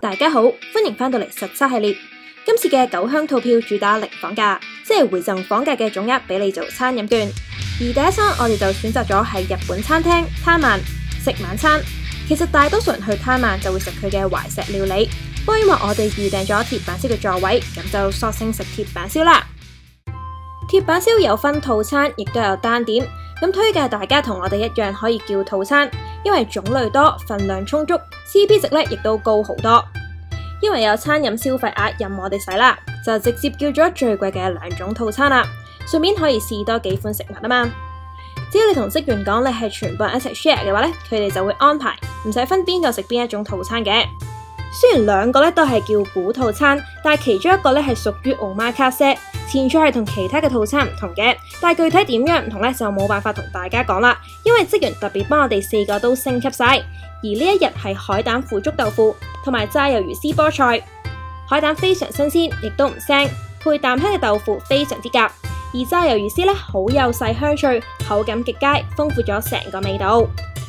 大家好，歡迎返到嚟實測系列。今次嘅九鄉套票主打零房價，即係回贈房價嘅總額俾你做餐飲券。而第一餐我哋就選擇咗係日本餐廳灘萬食晚餐。其實大多數人去灘萬就會食佢嘅懷石料理，不過因為我哋預訂咗鐵板燒嘅座位，咁就索性食鐵板燒啦。鐵板燒有分套餐，亦都有單點，咁推介大家同我哋一樣可以叫套餐，因為種類多，份量充足 ，CP 值咧亦都高好多。因為有餐飲消費額任我哋使啦，就直接叫咗最貴嘅2種套餐啦，順便可以試多幾款食物啊嘛。只要你同職員講你係全部人一齊 share 嘅話咧，佢哋就會安排，唔使分邊個食邊一種套餐嘅。雖然兩個咧都係叫估套餐，但係其中一個咧係屬於 omakase，前菜係同其他嘅套餐唔同嘅，但係具體點樣唔同咧就冇辦法同大家講啦，因為職員特別幫我哋4個都升級晒。而呢一日係海膽腐竹豆腐同埋炸魷魚絲菠菜，海膽非常新鮮，亦都唔腥，配淡香嘅豆腐非常之夾，而炸魷魚絲咧好幼細香脆，口感極佳，豐富咗成個味道。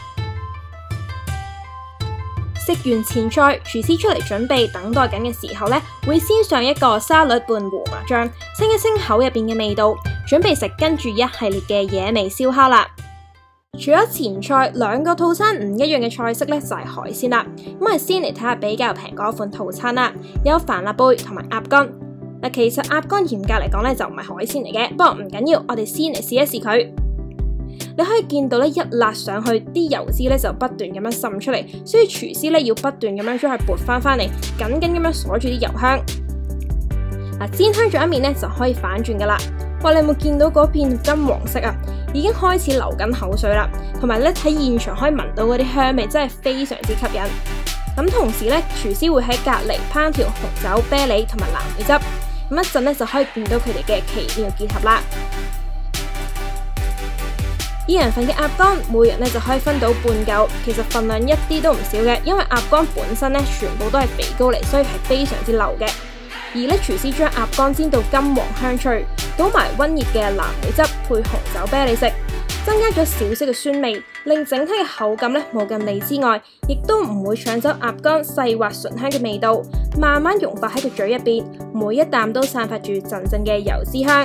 食完前菜，廚師出嚟準備等待緊嘅時候咧，會先上一個沙律拌胡麻醬，清一清口入邊嘅味道，準備食跟住一系列嘅野味燒烤啦。除咗前菜2個套餐唔一樣嘅菜式咧，就係海鮮啦。咁我哋先嚟睇下比較平嗰款套餐啦，有帆立貝同埋鴨肝。嗱，其實鴨肝嚴格嚟講咧就唔係海鮮嚟嘅，不過唔緊要，我哋先嚟試一試佢。你可以見到咧，一辣上去，啲油脂咧就不斷咁樣滲出嚟，所以廚師咧要不斷咁樣將佢撥翻嚟，緊緊咁樣鎖住啲油香。嗱，煎香咗一面咧就可以反轉噶啦。哇，你有冇見到嗰片金黃色啊？已經開始流緊口水啦，同埋咧喺現場可以聞到嗰啲香味，真係非常之吸引。咁同時咧，廚師會喺隔籬烹調紅酒、啤梨同埋藍莓汁，咁一陣咧就可以見到佢哋嘅奇妙結合啦。2人份嘅鴨肝，每人咧就可以分到半嚿，其實份量一啲都唔少嘅，因為鴨肝本身咧全部都係肥膏嚟，所以係非常之流嘅。而咧廚師將鴨肝煎到金黃香脆，倒埋溫熱嘅藍莓汁配紅酒啤梨食，增加咗少少嘅酸味，令整體嘅口感咧冇咁膩之外，亦都唔會搶走鴨肝細滑醇香嘅味道，慢慢融化喺個嘴入邊，每一啖都散發住陣陣嘅油脂香。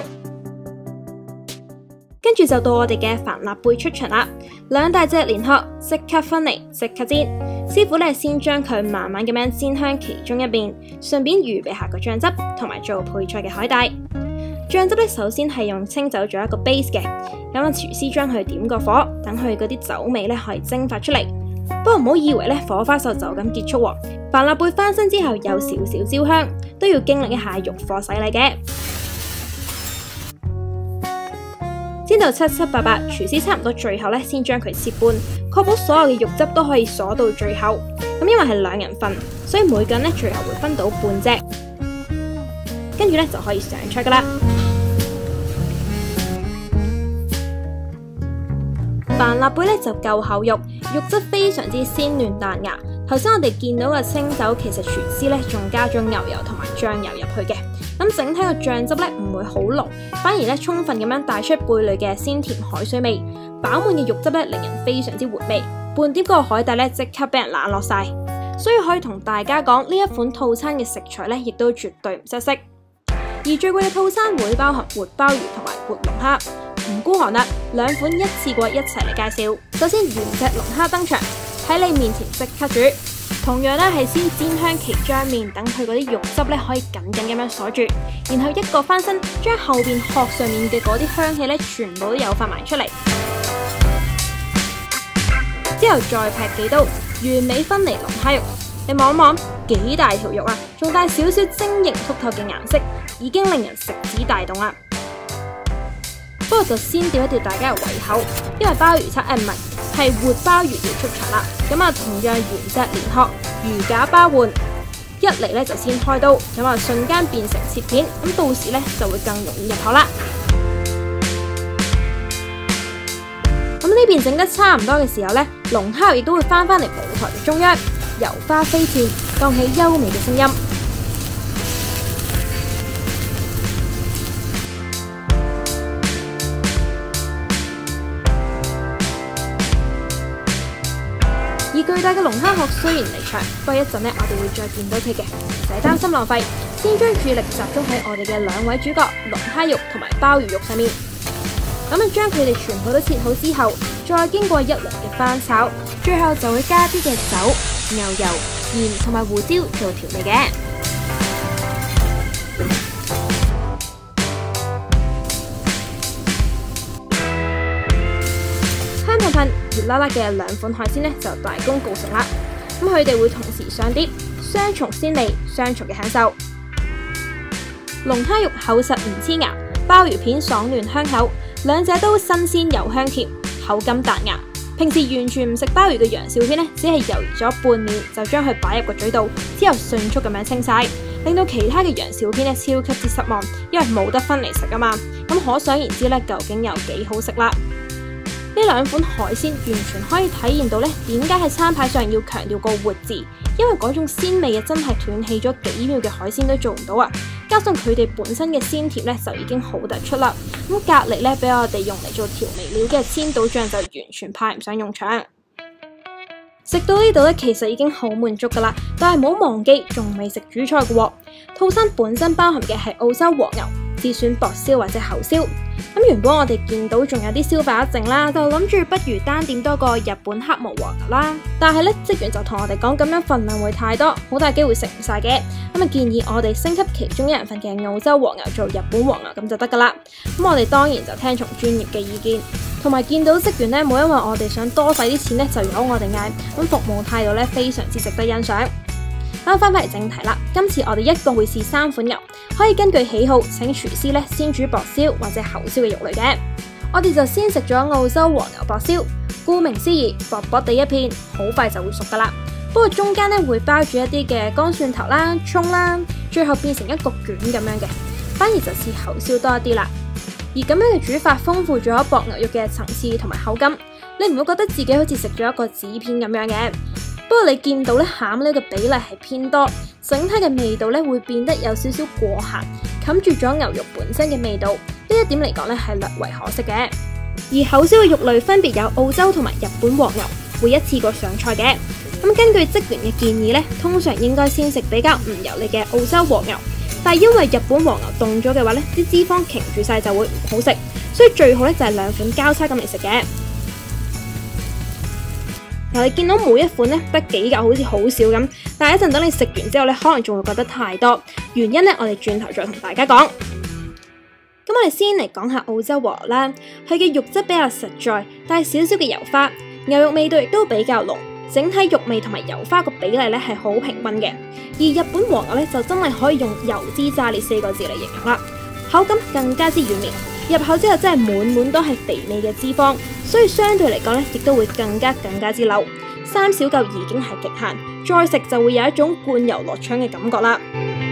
跟住就到我哋嘅帆立貝出場啦，2大隻連殼即刻分離，即刻煎。師傅咧先將佢慢慢咁樣煎香其中一邊，順便預備下個醬汁同埋做配菜嘅海帶。醬汁咧首先係用清酒做一個 base 嘅，咁啊廚師將佢點個火，等佢嗰啲酒味咧可以蒸發出嚟。不過唔好以為咧火花秀就咁結束喎，帆立貝翻身之後有少少焦香，都要經歷一下肉火洗禮嘅。煎到七七八八，廚師差唔多最後咧，先將佢切半，確保所有嘅肉汁都可以鎖到最後。咁因為係2人份，所以每個人咧最後會分到半隻，跟住咧就可以上菜噶啦。帆立貝咧就夠厚肉，肉質非常之鮮嫩彈牙。頭先我哋見到嘅清酒，其實廚師咧仲加咗牛油同埋醬油入去嘅，咁整體個醬汁咧唔會好濃，反而咧充分咁樣帶出貝類嘅鮮甜海水味，飽滿嘅肉汁咧令人非常之回味。半碟嗰個海帶咧即刻俾人冷落晒，所以可以同大家講呢一款套餐嘅食材咧亦都絕對唔失色。而最貴嘅套餐會包含活鮑魚同埋活龍蝦，唔孤寒啦，2款一次過一齊嚟介紹。首先原隻龍蝦登場，喺你面前即刻煮，同樣咧係先煎香其中一面，等佢嗰啲肉汁咧可以緊緊咁樣鎖住，然後一個翻身，將後邊殼上面嘅嗰啲香氣咧全部都有發埋出嚟，之後再劈幾刀，完美分離龍蝦肉。你望一望，幾大條肉啊，仲帶少少晶瑩剔透嘅顏色，已經令人食指大動啦。不過就先吊一吊大家嘅胃口，因為鮑魚餐唔係活鮑魚要出場啦。咁啊，同樣原隻連殼魚架包換，一嚟咧就先開刀，咁啊瞬間變成切片，咁到時咧就會更容易入口啦。咁呢邊整得差唔多嘅時候咧，龍蝦亦都會翻嚟舞台嘅中央，油花飛濺，降起優美嘅聲音。而具巨大嘅龍蝦殼雖然離場，不過一陣我哋會再見到佢嘅，唔使擔心浪費。先將注意力集中喺我哋嘅兩位主角龍蝦肉同埋鮑魚肉上面。咁將佢哋全部都切好之後，再經過一輪嘅翻炒，最後就會加啲嘅酒、牛油、鹽同埋胡椒做調味嘅。香噴噴、熱辣辣嘅兩款海鮮就大功告成啦。咁佢哋會同時上碟，雙重鮮味，雙重嘅享受。龍蝦肉厚實唔黐牙，鮑魚片爽嫩香口，兩者都新鮮又香甜，口感彈牙。平時完全唔食鮑魚嘅楊少軒只係猶豫咗半秒就將佢擺入個嘴度，之後迅速咁樣清晒，令到其他嘅楊少軒超級之失望，因為冇得分嚟食啊嘛。咁可想而知究竟有幾好食啦。呢兩款海鮮完全可以體現到點解喺餐牌上要強調個活字，因為嗰種鮮味真係斷氣咗幾秒嘅海鮮都做唔到啊！加上佢哋本身嘅鮮甜就已經好突出啦。咁隔籬俾我哋用嚟做調味料嘅千島醬就完全派唔上用場。食到呢度其實已經好滿足噶啦，但係唔好忘記仲未食主菜嘅喎。套餐本身包含嘅係澳洲和牛，自選薄燒或者厚燒。咁原本我哋見到仲有啲燒擺剩啦，就諗住不如單點多個日本黑毛和牛啦。但係職員就同我哋講咁樣份量會太多，好大機會食唔晒嘅。咁建議我哋升級其中一人份嘅澳洲和牛做日本和牛咁就得噶啦。咁我哋當然就聽從專業嘅意見，同埋見到職員冇因為我哋想多使啲錢就由我哋嗌，咁服務態度非常之值得欣賞。咁翻返嚟正題啦，今次我哋一共會試3款牛，可以根據喜好請廚師先煮薄燒或者厚燒嘅肉類嘅。我哋就先食咗澳洲和牛薄燒，顧名思義，薄薄地一片，好快就會熟噶啦。不過中間會包住一啲嘅乾蒜頭啦、蔥啦，最後變成一個卷咁樣嘅，反而就似厚燒多一啲啦。而咁樣嘅煮法豐富咗薄牛肉嘅層次同埋口感，你唔會覺得自己好似食咗一個紙片咁樣嘅。不過你見到餡呢個比例係偏多，整體嘅味道會變得有少少過鹹，冚住咗牛肉本身嘅味道。呢一點嚟講係略為可惜嘅。而厚燒嘅肉類分別有澳洲同埋日本和牛，會一次過上菜嘅。咁根據職員嘅建議通常應該先食比較唔油膩嘅澳洲和牛，但係因為日本和牛凍咗嘅話啲脂肪凝住晒就會唔好食，所以最好就係兩款交叉咁嚟食嘅。你見到每一款得幾嚿好似好少咁，但係一陣等你食完之後可能仲會覺得太多。原因我哋轉頭再同大家講。咁我哋先嚟講下澳洲和牛啦，佢嘅肉質比較實在，帶少少嘅油花，牛肉味道亦都比較濃，整體肉味同埋油花個比例係好平均嘅。而日本和牛就真係可以用油脂炸裂4個字嚟形容啦，口感更加之軟綿。入口之後真係滿滿都係肥膩嘅脂肪，所以相對嚟講亦都會更加之溜。3小嚿已經係極限，再食就會有一種灌油落腸嘅感覺啦。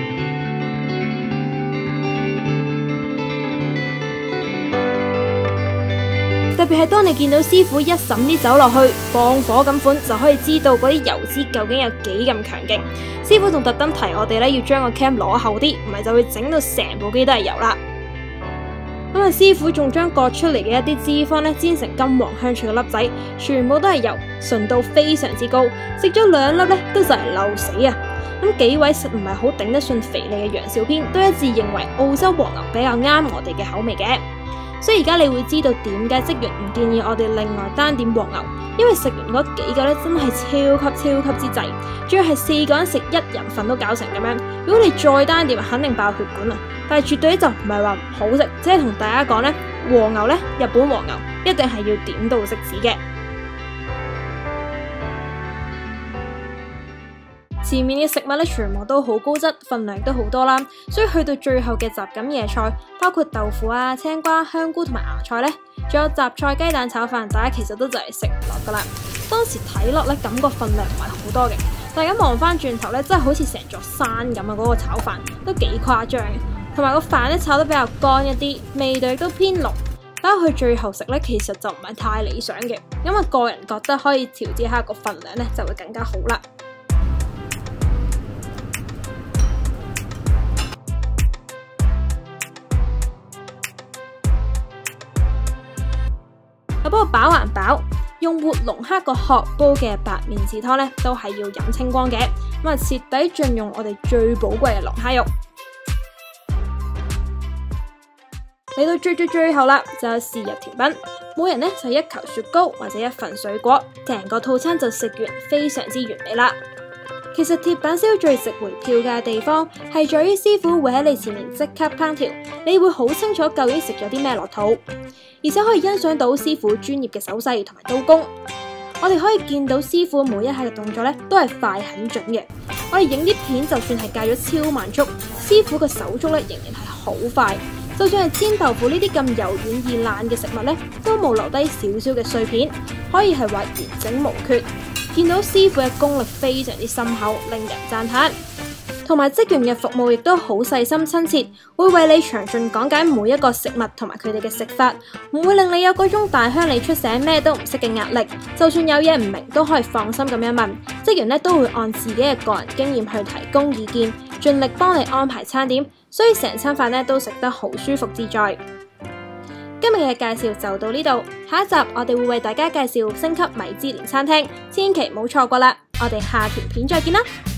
特別係當你見到師傅一滲啲酒落去，放火咁款，就可以知道嗰啲油脂究竟有幾咁強勁。師傅仲特登提我哋要將個 cam 攞厚啲，唔係就會整到成部機都係油啦。咁師傅仲將割出嚟嘅一啲脂肪煎成金黃香脆嘅粒仔，全部都係油，純度非常之高。食咗2粒都就嚟漏死啊！咁幾位實唔係好頂得順肥膩嘅楊少軒都一致認為澳洲和牛比較啱我哋嘅口味嘅。所以而家你會知道點解職員唔建議我哋另外單點和牛，因為食完嗰幾嚿真係超級之滯，仲要係4個人食1人份都搞成咁樣。如果你再單點，肯定爆血管啊！但係絕對就唔係話唔好食，即係同大家講和牛日本和牛一定係要點到即止嘅。前面嘅食物全部都好高質，份量都好多啦，所以去到最後嘅雜錦夜菜，包括豆腐啊、青瓜、香菇同埋芽菜仲有雜菜雞蛋炒飯，大家其實都就係食唔落噶啦。當時睇落感覺份量唔係好多嘅，但係而家望翻轉頭真係好似成座山咁啊！嗰個炒飯都幾誇張嘅，同埋個飯炒得比較乾一啲，味道亦都偏濃。但係去最後食其實就唔係太理想嘅，因為個人覺得可以調節下個份量就會更加好啦。不過飽還飽， 用活龍蝦個殼煲嘅白麵豉湯咧，都係要飲清光嘅。咁啊，徹底盡用我哋最寶貴嘅龍蝦肉。嚟到最後啦，就有試入甜品，每人咧就一球雪糕或者一份水果，成個套餐就食完，非常之完美啦。其實鐵板燒最值回票價嘅地方係在於師傅會喺你前面即刻烹調，你會好清楚究竟食咗啲咩落肚，而且可以欣賞到師傅專業嘅手勢同埋刀工。我哋可以見到師傅每一下嘅動作咧都係快很準嘅。我哋影啲片，就算係戒咗超慢速，師傅嘅手足咧仍然係好快。就算係煎豆腐呢啲咁柔軟易爛嘅食物咧，都冇留低少少嘅碎片，可以係話完整無缺。見到師傅嘅功力非常之深厚，令人讚嘆。同埋職員嘅服務亦都好細心親切，會為你詳盡講解每一個食物同埋佢哋嘅食法，唔會令你有嗰種大鄉里出醒咩都唔識嘅壓力。就算有嘢唔明，都可以放心咁樣問，職員咧都會按自己嘅個人經驗去提供意見，盡力幫你安排餐點，所以成餐飯咧都食得好舒服自在。今日嘅介紹就到呢度，下一集我哋會為大家介紹星級米芝蓮餐廳，千祈唔好錯過啦！我哋下條片再見啦〜